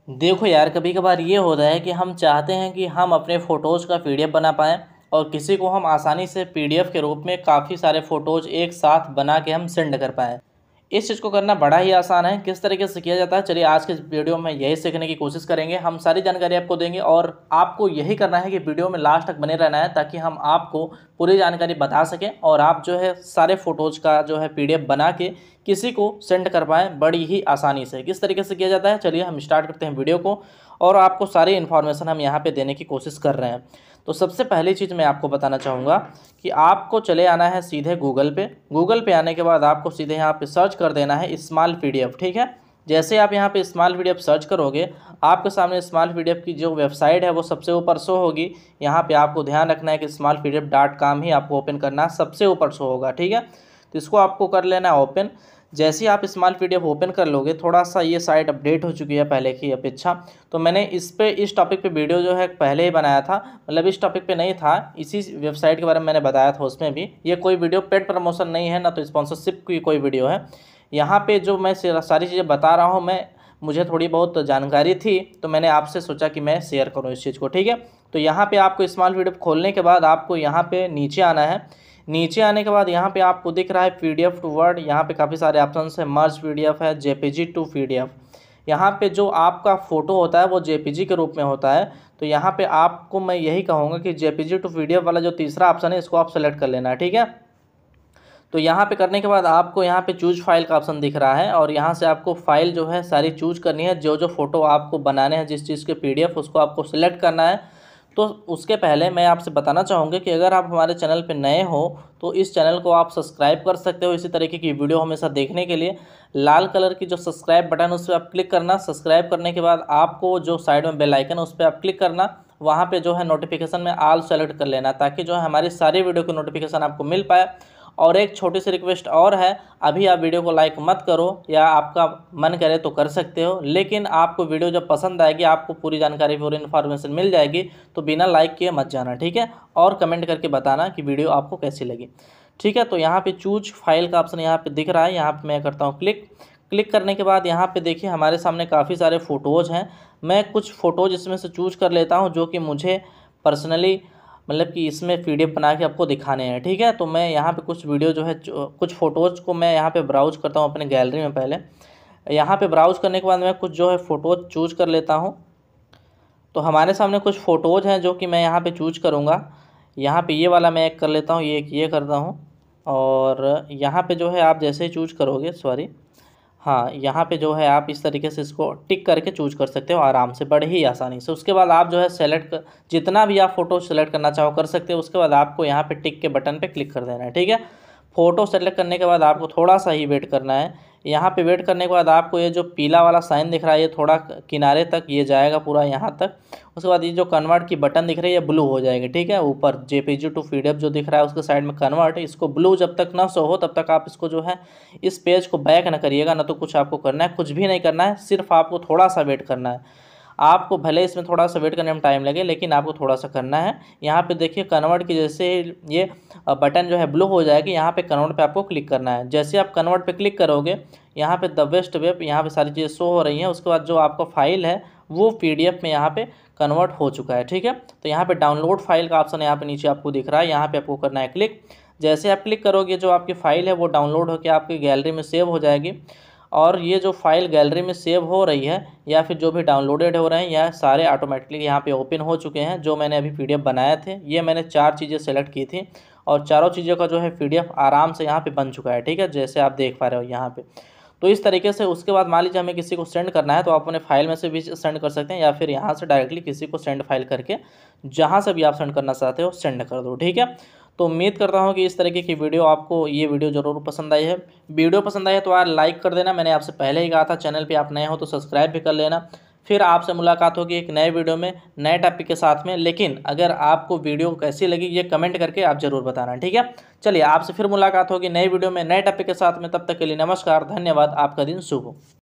देखो यार, कभी कभार ये होता है कि हम चाहते हैं कि हम अपने फ़ोटोज़ का पीडीएफ बना पाएँ और किसी को हम आसानी से पीडीएफ के रूप में काफ़ी सारे फ़ोटोज़ एक साथ बना के हम सेंड कर पाएँ। इस चीज़ को करना बड़ा ही आसान है। किस तरीके से किया जाता है, चलिए आज के इस वीडियो में यही सीखने की कोशिश करेंगे। हम सारी जानकारी आपको देंगे और आपको यही करना है कि वीडियो में लास्ट तक बने रहना है, ताकि हम आपको पूरी जानकारी बता सकें और आप जो है सारे फ़ोटोज़ का जो है पीडीएफ बना के किसी को सेंड कर पाएँ बड़ी ही आसानी से। किस तरीके से किया जाता है, चलिए हम स्टार्ट करते हैं वीडियो को और आपको सारी इन्फॉर्मेशन हम यहाँ पे देने की कोशिश कर रहे हैं। तो सबसे पहली चीज़ मैं आपको बताना चाहूँगा कि आपको चले आना है सीधे गूगल पे। गूगल पे आने के बाद आपको सीधे यहाँ पे सर्च कर देना है स्मॉल पीडीएफ, ठीक है। जैसे आप यहाँ पे स्मॉल पीडीएफ सर्च करोगे, आपके सामने स्मॉल पीडीएफ की जो वेबसाइट है वो सबसे ऊपर शो होगी। यहाँ पे आपको ध्यान रखना है कि smallpdf.com ही आपको ओपन करना है, सबसे ऊपर शो होगा, ठीक है। तो इसको आपको कर लेना है ओपन। जैसे ही आप स्मॉल पीडीएफ ओपन कर लोगे, थोड़ा सा ये साइट अपडेट हो चुकी है पहले की अपेक्षा। तो मैंने इस टॉपिक पे वीडियो जो है पहले ही बनाया था, मतलब इस टॉपिक पे नहीं था, इसी वेबसाइट के बारे में मैंने बताया था उसमें भी। ये कोई वीडियो पेड प्रमोशन नहीं है, ना तो स्पॉन्सरशिप की कोई वीडियो है। यहाँ पे जो मैं सारी चीज़ें बता रहा हूँ, मुझे थोड़ी बहुत जानकारी थी तो मैंने आपसे सोचा कि मैं शेयर करूँ इस चीज़ को, ठीक है। तो यहाँ पे आपको स्मॉल पीडीएफ खोलने के बाद आपको यहाँ पे नीचे आना है। नीचे आने के बाद यहाँ पे आपको दिख रहा है पीडीएफ टू वर्ड। यहाँ पे काफ़ी सारे ऑप्शन है, मर्ज पीडीएफ है, जेपीजी टू पीडीएफ। यहाँ पे जो आपका फ़ोटो होता है वो जेपीजी के रूप में होता है। तो यहाँ पे आपको मैं यही कहूँगा कि जेपीजी टू पीडीएफ वाला जो तीसरा ऑप्शन है, इसको आप सेलेक्ट कर लेना है, ठीक है। तो यहाँ पे करने के बाद आपको यहाँ पे चूज फाइल का ऑप्शन दिख रहा है और यहाँ से आपको फाइल जो है सारी चूज करनी है। जो जो फ़ोटो आपको बनाने हैं, जिस चीज़ के पीडीएफ, उसको आपको सिलेक्ट करना है। तो उसके पहले मैं आपसे बताना चाहूँगा कि अगर आप हमारे चैनल पे नए हो तो इस चैनल को आप सब्सक्राइब कर सकते हो। इसी तरीके की वीडियो हमेशा देखने के लिए लाल कलर की जो सब्सक्राइब बटन, उस पर आप क्लिक करना। सब्सक्राइब करने के बाद आपको जो साइड में बेल आइकन, उस पर आप क्लिक करना। वहाँ पे जो है नोटिफिकेशन में ऑल सेलेक्ट कर लेना, ताकि जो है हमारी सारी वीडियो की नोटिफिकेशन आपको मिल पाए। और एक छोटी सी रिक्वेस्ट और है, अभी आप वीडियो को लाइक मत करो, या आपका मन करे तो कर सकते हो, लेकिन आपको वीडियो जब पसंद आएगी, आपको पूरी जानकारी, पूरी इन्फॉर्मेशन मिल जाएगी, तो बिना लाइक किए मत जाना, ठीक है। और कमेंट करके बताना कि वीडियो आपको कैसी लगी, ठीक है। तो यहाँ पे चूज फाइल का ऑप्शन यहाँ पे दिख रहा है, यहाँ पे मैं करता हूँ क्लिक। क्लिक करने के बाद यहाँ पे देखिए हमारे सामने काफ़ी सारे फ़ोटोज़ हैं। मैं कुछ फ़ोटोज़ इसमें से चूज कर लेता हूँ जो कि मुझे पर्सनली, मतलब कि इसमें पीडीएफ बना के आपको दिखाने हैं, ठीक है। तो मैं यहाँ पे कुछ वीडियो जो है, कुछ फ़ोटोज़ को मैं यहाँ पे ब्राउज करता हूँ अपने गैलरी में। पहले यहाँ पे ब्राउज करने के बाद मैं कुछ जो है फ़ोटोज़ चूज कर लेता हूँ। तो हमारे सामने कुछ फ़ोटोज़ हैं जो कि मैं यहाँ पे चूज करूँगा। यहाँ पे ये वाला मैं एक कर लेता हूँ, ये करता हूँ। और यहाँ पे जो है आप जैसे ही चूज करोगे, सॉरी, हाँ, यहाँ पे जो है आप इस तरीके से इसको टिक करके चूज कर सकते हो आराम से, बड़े ही आसानी से। उसके बाद आप जो है जितना भी आप फ़ोटो सेलेक्ट करना चाहो कर सकते हो। उसके बाद आपको यहाँ पे टिक के बटन पे क्लिक कर देना है, ठीक है। फ़ोटो सेलेक्ट करने के बाद आपको थोड़ा सा ही वेट करना है। यहाँ पे वेट करने के बाद आपको ये जो पीला वाला साइन दिख रहा है, ये थोड़ा किनारे तक ये जाएगा, पूरा यहाँ तक। उसके बाद ये जो कन्वर्ट की बटन दिख रही है, ब्लू हो जाएगी, ठीक है। ऊपर जेपीजी टू पीडीएफ जो दिख रहा है उसके साइड में कन्वर्ट, इसको ब्लू जब तक ना शो हो तब तक आप इसको जो है इस पेज को बैक ना करिएगा, ना तो कुछ आपको करना है, कुछ भी नहीं करना है, सिर्फ आपको थोड़ा सा वेट करना है। आपको भले इसमें थोड़ा सा वेट करने में टाइम लगे, लेकिन आपको थोड़ा सा करना है। यहाँ पे देखिए कन्वर्ट की जैसे ये बटन जो है ब्लू हो जाएगी, यहाँ पे कन्वर्ट पे आपको क्लिक करना है। जैसे आप कन्वर्ट पे क्लिक करोगे, यहाँ पे द बेस्ट वेब, यहाँ पे सारी चीज़ें शो हो रही हैं। उसके बाद जो आपका फाइल है वो पीडीएफ में यहाँ पे कन्वर्ट हो चुका है, ठीक है। तो यहाँ पे डाउनलोड फाइल का ऑप्शन यहाँ पे नीचे आपको दिख रहा है, यहाँ पे आपको करना है क्लिक। जैसे आप क्लिक करोगे, जो आपकी फ़ाइल है वो डाउनलोड होकर आपकी गैलरी में सेव हो जाएगी। और ये जो फाइल गैलरी में सेव हो रही है, या फिर जो भी डाउनलोडेड हो रहे हैं, यह सारे ऑटोमेटिकली यहाँ पे ओपन हो चुके हैं। जो मैंने अभी पीडीएफ बनाए थे, ये मैंने 4 चीज़ें सेलेक्ट की थी और चारों चीज़ों का जो है पीडीएफ आराम से यहाँ पे बन चुका है, ठीक है, जैसे आप देख पा रहे हो यहाँ पे। तो इस तरीके से उसके बाद मान लीजिए हमें किसी को सेंड करना है, तो आप अपने फाइल में से भी सेंड कर सकते हैं, या फिर यहाँ से डायरेक्टली किसी को सेंड फाइल करके जहाँ से भी आप सेंड करना चाहते हो सेंड कर दो, ठीक है। तो उम्मीद करता हूँ कि इस तरीके की वीडियो आपको, ये वीडियो ज़रूर पसंद आई है। वीडियो पसंद आई है तो यार लाइक कर देना। मैंने आपसे पहले ही कहा था, चैनल पे आप नए हो तो सब्सक्राइब भी कर लेना। फिर आपसे मुलाकात होगी एक नए वीडियो में, नए टॉपिक के साथ में। लेकिन अगर आपको वीडियो कैसी लगी ये कमेंट करके आप ज़रूर बताना, ठीक है। चलिए आपसे फिर मुलाकात होगी नई वीडियो में, नए टॉपिक के साथ में। तब तक के लिए नमस्कार, धन्यवाद, आपका दिन शुभ हो।